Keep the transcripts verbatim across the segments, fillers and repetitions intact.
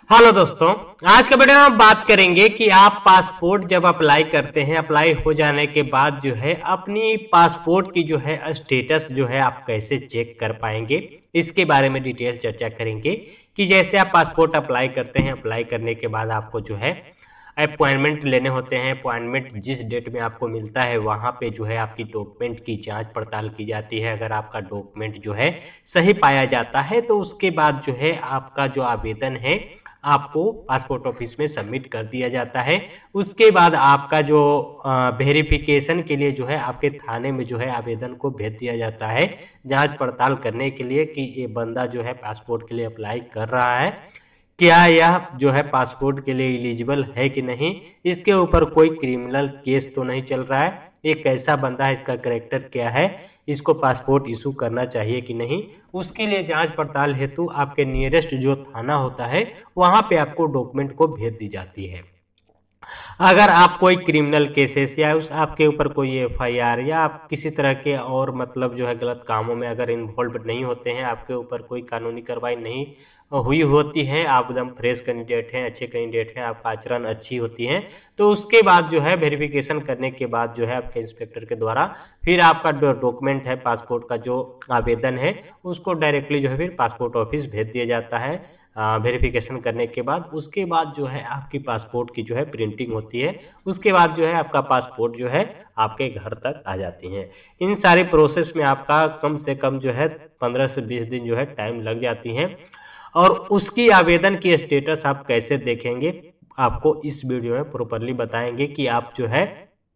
Hello दोस्तों, आज का वीडियो में हम बात करेंगे कि आप पासपोर्ट जब अप्लाई करते हैं, अप्लाई हो जाने के बाद जो है अपनी पासपोर्ट की जो है स्टेटस जो है आप कैसे चेक कर पाएंगे, इसके बारे में डिटेल चर्चा करेंगे। कि जैसे आप पासपोर्ट अप्लाई करते हैं, अप्लाई करने के बाद आपको जो है अपॉइंटमेंट लेने होते हैं। अपॉइंटमेंट जिस डेट में आपको मिलता है वहाँ पे जो है आपकी डॉक्यूमेंट की जांच पड़ताल की जाती है। अगर आपका डॉक्यूमेंट जो है सही पाया जाता है तो उसके बाद जो है आपका जो आवेदन है आपको पासपोर्ट ऑफिस में सबमिट कर दिया जाता है। उसके बाद आपका जो वेरिफिकेशन के लिए जो है आपके थाने में जो है आवेदन को भेज दिया जाता है, जांच पड़ताल करने के लिए कि ये बंदा जो है पासपोर्ट के लिए अप्लाई कर रहा है, क्या यह जो है पासपोर्ट के लिए एलिजिबल है कि नहीं, इसके ऊपर कोई क्रिमिनल केस तो नहीं चल रहा है, ये कैसा बंदा है, इसका कैरेक्टर क्या है, इसको पासपोर्ट इशू करना चाहिए कि नहीं। उसके लिए जांच पड़ताल हेतु आपके नियरेस्ट जो थाना होता है वहां पे आपको डॉक्यूमेंट को भेज दी जाती है। अगर आप कोई क्रिमिनल केसेस या उस आपके ऊपर कोई एफ आई आर या आप किसी तरह के और मतलब जो है गलत कामों में अगर इन्वॉल्व नहीं होते हैं, आपके ऊपर कोई कानूनी कार्रवाई नहीं हुई होती है, आप एकदम फ्रेश कैंडिडेट हैं, अच्छे कैंडिडेट हैं, आपका आचरण अच्छी होती है, तो उसके बाद जो है वेरिफिकेशन करने के बाद जो है आपके इंस्पेक्टर के द्वारा फिर आपका डॉक्यूमेंट है, पासपोर्ट का जो आवेदन है उसको डायरेक्टली जो है फिर पासपोर्ट ऑफिस भेज दिया जाता है वेरिफिकेशन करने के बाद। उसके बाद जो है आपकी पासपोर्ट की जो है प्रिंटिंग होती है। उसके बाद जो है आपका पासपोर्ट जो है आपके घर तक आ जाती है। इन सारे प्रोसेस में आपका कम से कम जो है पंद्रह से बीस दिन जो है टाइम लग जाती है। और उसकी आवेदन की स्टेटस आप कैसे देखेंगे, आपको इस वीडियो में प्रॉपरली बताएंगे कि आप जो है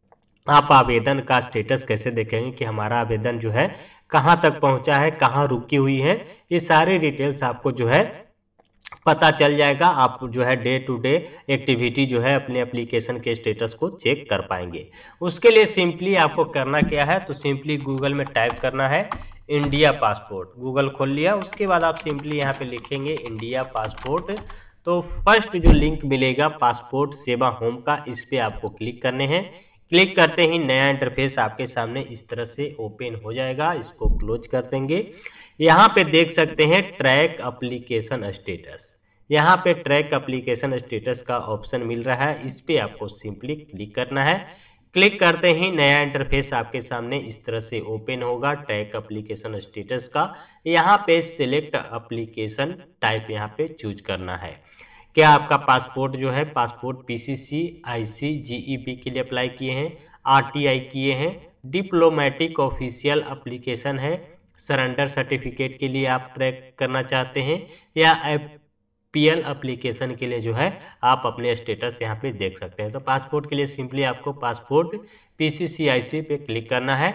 आप आवेदन का स्टेटस कैसे देखेंगे कि हमारा आवेदन जो है कहाँ तक पहुँचा है, कहाँ रुकी हुई है, ये सारी डिटेल्स आपको जो है पता चल जाएगा। आप जो है डे टू डे एक्टिविटी जो है अपने एप्लीकेशन के स्टेटस को चेक कर पाएंगे। उसके लिए सिंपली आपको करना क्या है, तो सिंपली गूगल में टाइप करना है इंडिया पासपोर्ट। गूगल खोल लिया, उसके बाद आप सिंपली यहाँ पे लिखेंगे इंडिया पासपोर्ट। तो फर्स्ट जो लिंक मिलेगा पासपोर्ट सेवा होम का, इस पे आपको क्लिक करने हैं। क्लिक करते ही नया इंटरफेस आपके सामने इस तरह से ओपन हो जाएगा। इसको क्लोज कर देंगे। यहाँ पे देख सकते हैं ट्रैक एप्लीकेशन स्टेटस, यहाँ पे ट्रैक एप्लीकेशन स्टेटस का ऑप्शन मिल रहा है, इस पे आपको सिंपली क्लिक करना है। क्लिक करते ही नया इंटरफेस आपके सामने इस तरह से ओपन होगा ट्रैक एप्लीकेशन स्टेटस का। यहाँ पे सिलेक्ट एप्लीकेशन टाइप यहाँ पे चूज करना है। क्या आपका पासपोर्ट जो है पासपोर्ट पीसीसी, आईसी, जीईबी के लिए अप्लाई किए हैं, आरटीआई किए हैं, डिप्लोमेटिक ऑफिशियल एप्लीकेशन है, सरेंडर सर्टिफिकेट के लिए आप ट्रैक करना चाहते हैं, या पीएल एप्लीकेशन के लिए जो है आप अपने स्टेटस यहाँ पे देख सकते हैं। तो पासपोर्ट के लिए सिंपली आपको पासपोर्ट पीसीसी आईसी पे क्लिक करना है।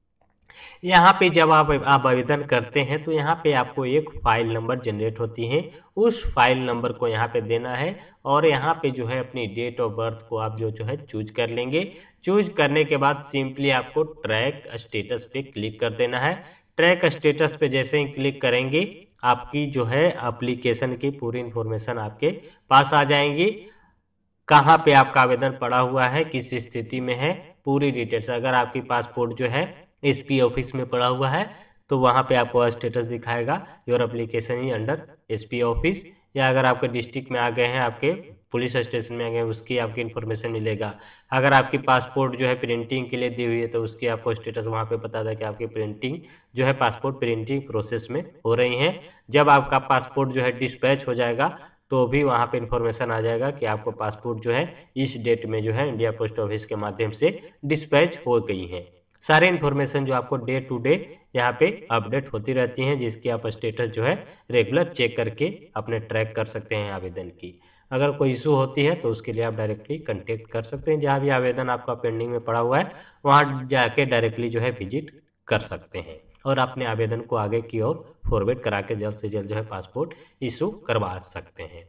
यहाँ पे जब आप आप आवेदन करते हैं तो यहाँ पे आपको एक फाइल नंबर जनरेट होती है, उस फाइल नंबर को यहाँ पे देना है और यहाँ पे जो है अपनी डेट ऑफ बर्थ को आप जो जो है चूज कर लेंगे। चूज करने के बाद सिंपली आपको ट्रैक स्टेटस पे क्लिक कर देना है। ट्रैक स्टेटस पे जैसे ही क्लिक करेंगे आपकी जो है एप्लीकेशन की पूरी इंफॉर्मेशन आपके पास आ जाएंगी। कहाँ पे आपका आवेदन पड़ा हुआ है, किस स्थिति में है, पूरी डिटेल्स। अगर आपकी पासपोर्ट जो है एसपी ऑफिस में पड़ा हुआ है तो वहाँ पे आपको स्टेटस दिखाएगा your application is under SP office, या अगर आपके डिस्ट्रिक्ट में आ गए हैं, आपके पुलिस स्टेशन में आ गए, उसकी आपकी इन्फॉर्मेशन मिलेगा। अगर आपकी पासपोर्ट जो है प्रिंटिंग के लिए दी हुई है तो उसकी आपको स्टेटस वहाँ पे बता दें कि आपकी प्रिंटिंग जो है पासपोर्ट प्रिंटिंग प्रोसेस में हो रही है। जब आपका पासपोर्ट जो है डिस्पैच हो जाएगा तो भी वहाँ पे इंफॉर्मेशन आ जाएगा कि आपको पासपोर्ट जो है इस डेट में जो है इंडिया पोस्ट ऑफिस के माध्यम से डिस्पैच हो गई है। सारे इन्फॉर्मेशन जो आपको डे टू डे यहाँ पे अपडेट होती रहती हैं, जिसकी आप स्टेटस जो है रेगुलर चेक करके अपने ट्रैक कर सकते हैं आवेदन की। अगर कोई इशू होती है तो उसके लिए आप डायरेक्टली कांटेक्ट कर सकते हैं। जहाँ भी आवेदन आपका पेंडिंग में पड़ा हुआ है वहाँ जाके डायरेक्टली जो है विजिट कर सकते हैं और अपने आवेदन को आगे की ओर फॉरवर्ड करा के जल्द से जल्द जो है पासपोर्ट इशू करवा सकते हैं।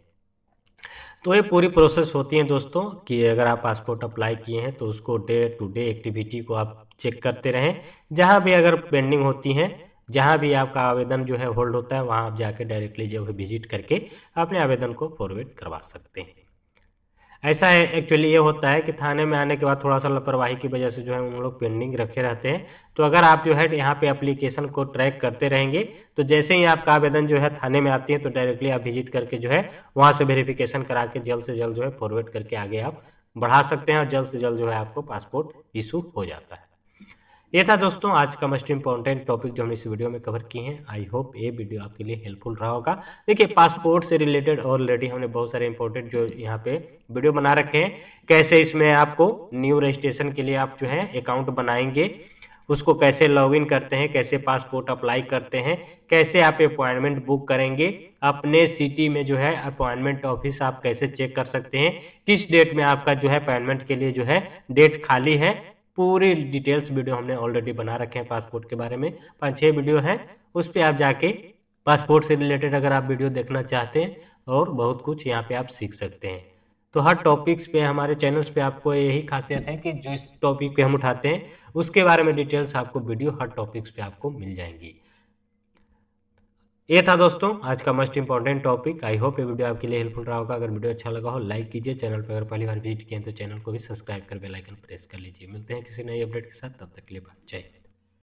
तो ये पूरी प्रोसेस होती है दोस्तों कि अगर आप पासपोर्ट अप्लाई किए हैं तो उसको डे टू डे एक्टिविटी को आप चेक करते रहें। जहाँ भी अगर पेंडिंग होती हैं, जहाँ भी आपका आवेदन जो है होल्ड होता है, वहाँ आप जाके डायरेक्टली जो है विजिट करके अपने आवेदन को फॉरवर्ड करवा सकते हैं। ऐसा है एक्चुअली ये होता है कि थाने में आने के बाद थोड़ा सा लापरवाही की वजह से जो है उन लोग पेंडिंग रखे रहते हैं। तो अगर आप जो है यहाँ पे एप्लीकेशन को ट्रैक करते रहेंगे तो जैसे ही आपका आवेदन जो है थाने में आती है तो डायरेक्टली आप विजिट करके जो है वहाँ से वेरिफिकेशन करा के जल्द से जल्द जो है फॉरवर्ड करके आगे आप बढ़ा सकते हैं और जल्द से जल्द जो है आपको पासपोर्ट इशू हो जाता है। ये था दोस्तों आज का मोस्ट इंपॉर्टेंट टॉपिक जो हमने इस वीडियो में कवर किए हैं। आई होप ये वीडियो आपके लिए हेल्पफुल रहा होगा। देखिए पासपोर्ट से रिलेटेड ऑलरेडी हमने बहुत सारे इंपॉर्टेंट जो यहाँ पे वीडियो बना रखे हैं, कैसे इसमें आपको न्यू रजिस्ट्रेशन के लिए आप जो है अकाउंट बनाएंगे, उसको कैसे लॉगिन करते हैं, कैसे पासपोर्ट अप्लाई करते हैं, कैसे आप अपॉइंटमेंट बुक करेंगे, अपने सिटी में जो है अपॉइंटमेंट ऑफिस आप कैसे चेक कर सकते हैं, किस डेट में आपका जो है अपॉइंटमेंट के लिए जो है डेट खाली है, पूरी डिटेल्स वीडियो हमने ऑलरेडी बना रखे हैं पासपोर्ट के बारे में। पाँच छः वीडियो हैं, उस पर आप जाके पासपोर्ट से रिलेटेड अगर आप वीडियो देखना चाहते हैं और बहुत कुछ यहाँ पे आप सीख सकते हैं। तो हर टॉपिक्स पे हमारे चैनल्स पे आपको यही खासियत है कि जो इस टॉपिक पे हम उठाते हैं उसके बारे में डिटेल्स आपको वीडियो हर टॉपिक्स पे आपको मिल जाएंगी। ये था दोस्तों आज का most important topic. I hope ये वीडियो आपके लिए हेल्पफुल रहा होगा। अगर वीडियो अच्छा लगा हो लाइक कीजिए, चैनल पर अगर पहली बार विजिट किए तो चैनल को भी सब्सक्राइब कर बेल आइकन प्रेस कर लीजिए। मिलते हैं किसी नई अपडेट के साथ, तब तक के लिए बाय। जय हिंद।